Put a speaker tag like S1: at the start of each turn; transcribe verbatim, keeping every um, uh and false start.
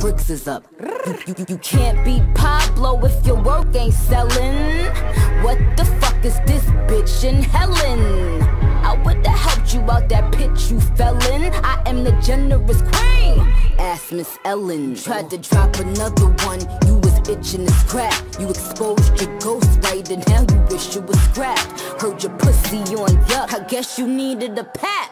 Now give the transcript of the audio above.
S1: bricks is up. You, you, you can't be Pablo if your work ain't selling. What the fuck is this bitch in Helen? I would've helped you out that pit you fell in. I am the generous queen. Ask Miss Ellen. Tried to drop another one, you was itching to scrap. You exposed your ghost right, and now you wish you was scrapped. Heard your pussy on yuck, I guess you needed a pat.